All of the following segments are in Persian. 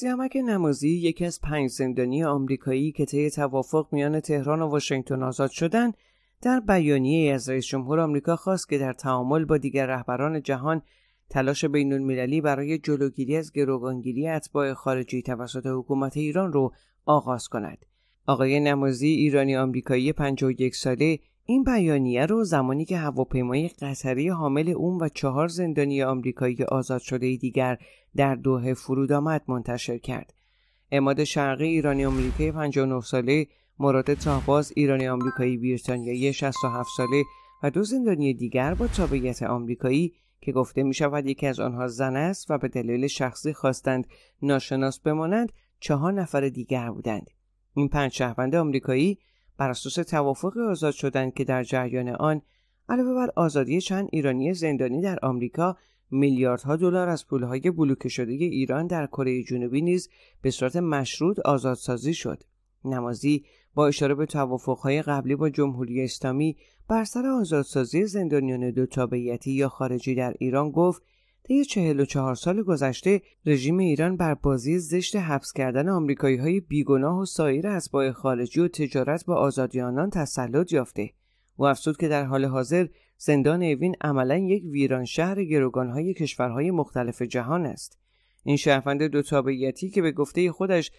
سیامک نمازی یکی از 5 زندانی آمریکایی که طی توافق میان تهران و واشنگتن آزاد شدند، در بیانیه‌ای از رئیس جمهور آمریکا خواست که در تعامل با دیگر رهبران جهان تلاش بین‌المللی برای جلوگیری از گروگانگیری اتباع خارجی توسط حکومت ایران رو آغاز کند. آقای نمازی، ایرانی آمریکایی 51 ساله، این بیانیه رو زمانی که هواپیمای قطری حامل اون و 4 زندانی آمریکایی آزاد شده دیگر در دوحه فرود آمد منتشر کرد. عماد شرقی، ایرانی آمریکایی 59 ساله، مراد طاهباز، ایرانی آمریکایی بریتانیایی 67 ساله و 2 زندانی دیگر با تابعیت آمریکایی که گفته می شود یکی از آنها زن است و به دلیل شخصی خواستند ناشناس بمانند، 4 نفر دیگر بودند. این 5 شهروند آمریکایی بر اساس توافق آزاد شدند که در جریان آن علاوه بر آزادی چند ایرانی زندانی در آمریکا، میلیاردها دلار از پولهای بلوکه شده ایران در کره جنوبی نیز به صورت مشروط آزادسازی شد. نمازی با اشاره به توافق‌های قبلی با جمهوری اسلامی بر سر آزادسازی زندانیان 2 تابعیتی یا خارجی در ایران گفت: طی 44 سال گذشته رژیم ایران بر بازی زشت حبس کردن آمریکایی‌های بیگناه و سایر اتباع خارجی و تجارت با آزادی آنان تسلط یافته. او افزود که در حال حاضر زندان اوین عملاً یک ویران شهر گروگان‌های کشورهای مختلف جهان است. این شهروند 2 تابعیتی که به گفته خودش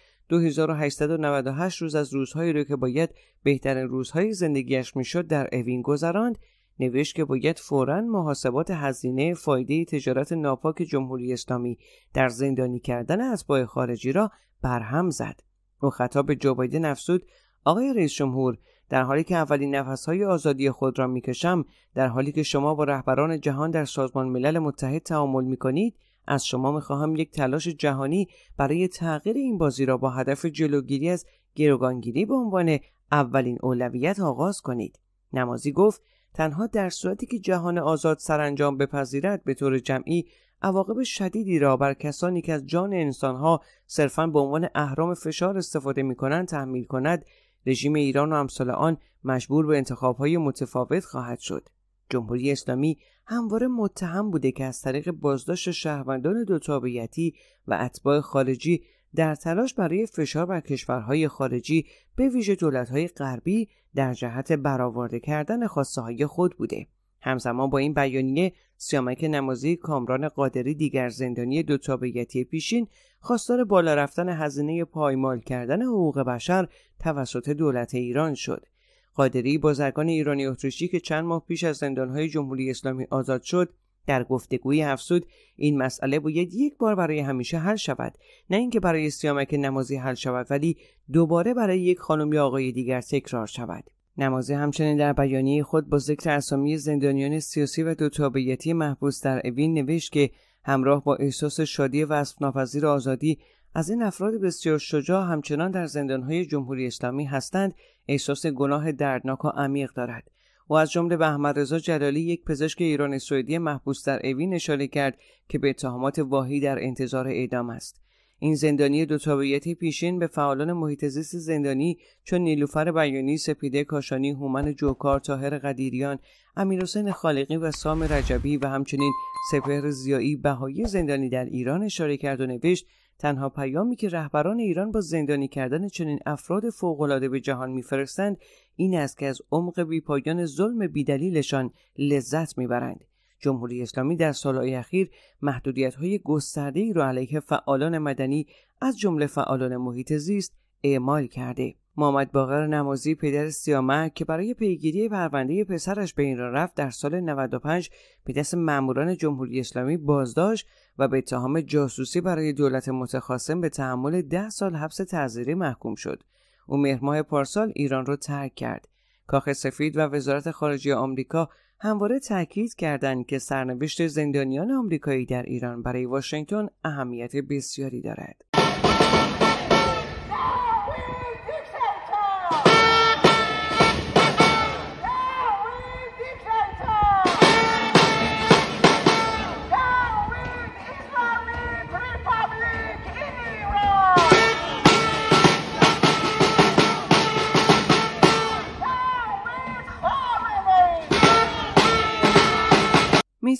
2898 روز از روزهایی رو که باید بهترین روزهای زندگیش میشد در اوین گذراند، نوشت که باید فوراً محاسبات هزینه فایده تجارت ناپاک جمهوری اسلامی در زندانی کردن اتباع خارجی را برهم زد. او خطاب به جو بایدن افزود: آقای رئیس جمهور، در حالی که اولین نفسهای آزادی خود را میکشم، در حالی که شما با رهبران جهان در سازمان ملل متحد تعامل میکنید، از شما میخواهم یک تلاش جهانی برای تغییر این بازی را با هدف جلوگیری از گروگانگیری به عنوان اولین اولویت آغاز کنید. نمازی گفت: تنها در صورتی که جهان آزاد سرانجام بپذیرد به طور جمعی عواقب شدیدی را بر کسانی که از جان انسانها صرفاً به عنوان اهرم فشار استفاده میکنند تحمیل کند، رژیم ایران و امثال آن مجبور به انتخاب‌های متفاوت خواهد شد. جمهوری اسلامی همواره متهم بوده که از طریق بازداشت شهروندان 2 تابعیتی و اتباع خارجی در تلاش برای فشار بر کشورهای خارجی به ویژه دولت‌های غربی در جهت برآورده کردن خواسته‌های خود بوده. همزمان با این بیانیه، سیامک نمازی، کامران قادری، دیگر زندانی 2 تابعیتی پیشین، خواستار بالا رفتن هزینه پایمال کردن حقوق بشر توسط دولت ایران شد. قادری، بازرگان ایرانی اتریشی که چند ماه پیش از زندان‌های جمهوری اسلامی آزاد شد، در گفتگویی افزود: این مسئله باید یک بار برای همیشه حل شود، نه اینکه برای سیامک نمازی حل شود ولی دوباره برای یک خانم یا آقای دیگر تکرار شود. نمازی همچنین در بیانیه خود با ذکر اسامی زندانیان سیاسی و 2 تابعیتی محبوس در اوین نوشت که همراه با احساس شادی وصف ناپذیر آزادی از این افراد بسیار شجاع همچنان در زندان‌های جمهوری اسلامی هستند، احساس گناه دردناک و عمیق دارد. و از جمله به احمد رضا جلالی، یک پزشک ایرانی سوئدی محبوس در اوین، اشاره کرد که به اتهامات واهی در انتظار اعدام است. این زندانی 2 تابعیتی پیشین به فعالان محیط زیست زندانی چون نیلوفر بیانی، سپیده کاشانی، هومن جوکار، طاهر قدیریان، امیرحسین خالقی و سام رجبی و همچنین سپهر ضیایی بهایی زندانی در ایران اشاره کرد و نوشت: تنها پیامی که رهبران ایران با زندانی کردن چنین افراد فوق‌العاده به جهان می‌فرستند این است که از عمق بی‌پایان ظلم بی‌دلیلشان لذت می‌برند. جمهوری اسلامی در سال‌های اخیر محدودیت‌های گسترده‌ای را علیه فعالان مدنی از جمله فعالان محیط زیست اعمال کرده. محمد باقر نمازی، پدر سیامک که برای پیگیری پرونده پسرش به ایران رفت، در سال 95 به دست ماموران جمهوری اسلامی بازداشت و به اتهام جاسوسی برای دولت متخاصم به تحمل 10 سال حبس تعزیری محکوم شد. او مهر ماه پارسال ایران را ترک کرد. کاخ سفید و وزارت خارجه آمریکا همواره تاکید کردند که سرنوشت زندانیان آمریکایی در ایران برای واشنگتن اهمیت بسیاری دارد.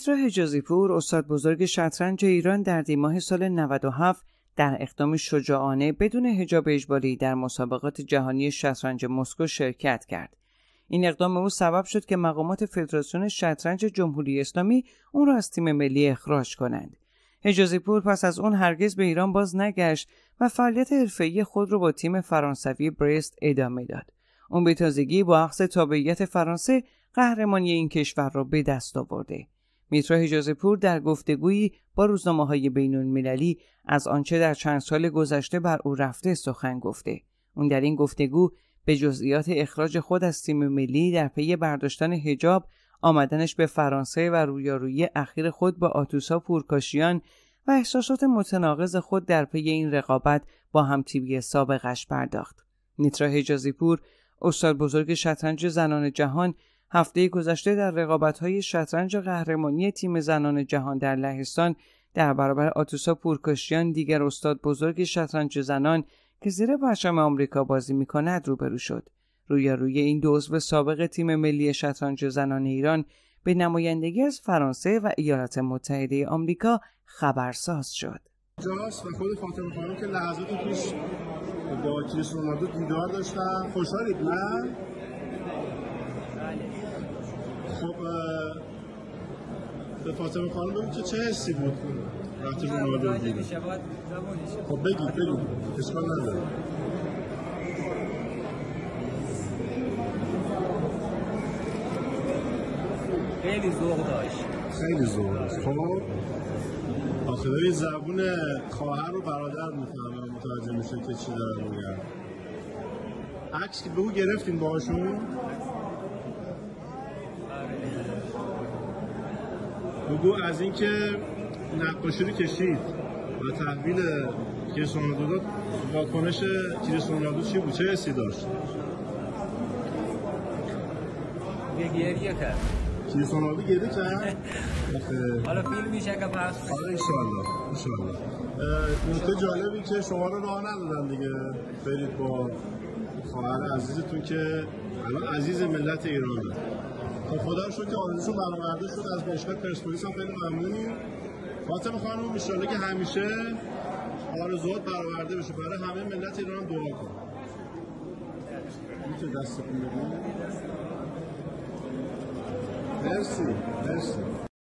میترا حجازی پور، استاد بزرگ شطرنج ایران، در دیماه سال 97 در اقدام شجاعانه بدون حجاب اجباری در مسابقات جهانی شطرنج مسکو شرکت کرد. این اقدام او سبب شد که مقامات فدراسیون شطرنج جمهوری اسلامی اون را از تیم ملی اخراج کنند. حجازی پور پس از اون هرگز به ایران باز نگشت و فعالیت حرفه‌ای خود را با تیم فرانسوی برست ادامه داد. اون به تازگی با اخذ تابعیت فرانسه قهرمانی این کشور را به دست آورده. میترا حجازی پور در گفتگویی با روزنامه‌های بین‌المللی از آنچه در چند سال گذشته بر او رفته سخن گفته. اون در این گفتگو به جزئیات اخراج خود از تیم ملی در پی برداشتن حجاب، آمدنش به فرانسه و رویارویی اخیر خود با آتوسا پورکاشیان و احساسات متناقض خود در پی این رقابت با هم‌تیمی سابقش پرداخت. میترا حجازی پور، استاد بزرگ شطرنج زنان جهان، هفته گذشته در رقابت‌های شطرنج قهرمانی تیم زنان جهان در لهستان در برابر آتوسا پورکاشیان، دیگر استاد بزرگ شطرنج زنان که زیر پرچم آمریکا بازی می‌کند، روبرو شد. رویارویی این دو عضو سابق تیم ملی شطرنج زنان ایران به نمایندگی از فرانسه و ایالات متحده آمریکا خبرساز شد. جاست و خود فاطمه خانم که لحظات پیش با کریستیانو رونالدو دیدار داشتن. خوشحالید نه؟ خب به فاطمه خانم بگید که چه حسی بود وقتی رونالدو رو دیدید؟ خب بگید اشکال نداره. خیلی ذوق داشت. خیلی ذوق داشت. خب آخه این زبون خواهر و برادر میفهمه، متوجه میشه که چی داره میگن. عکس که بگو گرفتین باهاشون؟ بگو از اینکه نقاشی رو کشید و تحویل کریستیانو رونالدو داد، واکنش کریستیانو رونالدو چی بود؟ چه حسی داشت؟ گریه کرد. کریستیانو رونالدو گریه کرد؟ حالا فیلم میشه که پس بشه. آره انشالله. نکته جالبی که شما رو راه ندادن دیگه برید با خواهر عزیزتون که الان عزیز ملت ایرانه. خب خدا رو شکر که آرزوشون برآورده شد. از باشگاه پرسپولیس هم خیلی ممنونیم. فاطمه خانم انشالله که همیشه آرزوات برآورده بشه. برای همه ملت ایران دعا کن. میتونه دستتون بدید؟ مرسی.